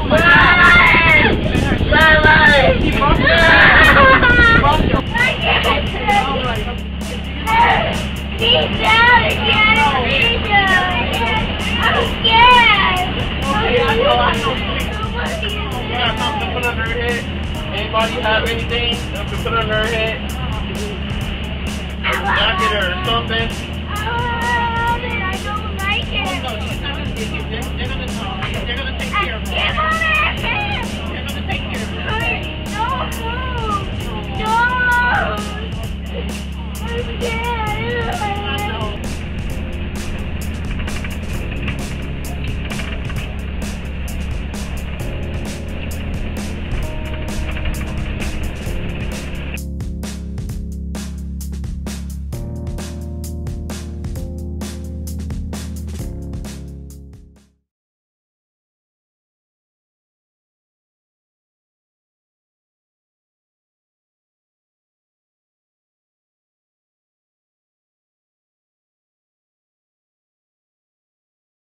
He's down again! I'm scared! I know. You got something to put under her head? Anybody have anything to put under her head? A jacket or something? I don't like it.